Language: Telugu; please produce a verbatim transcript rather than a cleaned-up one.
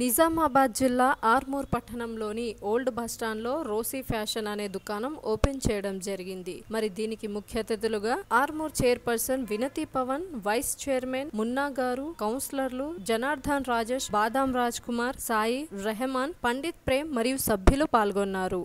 నిజామాబాద్ జిల్లా ఆర్మూర్ పట్టణంలోని ఓల్డ్ బస్టాండ్లో రోసీ ఫ్యాషన్ అనే దుకాణం ఓపెన్ చేయడం జరిగింది. మరి దీనికి ముఖ్య అతిథులుగా ఆర్మూర్ చైర్పర్సన్ వినతి పవన్, వైస్ చైర్మన్ మున్నా గారు, కౌన్సిలర్లు జనార్దన్ రాజేష్, బాదాం రాజ్ కుమార్, సాయి రెహమాన్, పండిత్ ప్రేమ్ మరియు సభ్యులు పాల్గొన్నారు.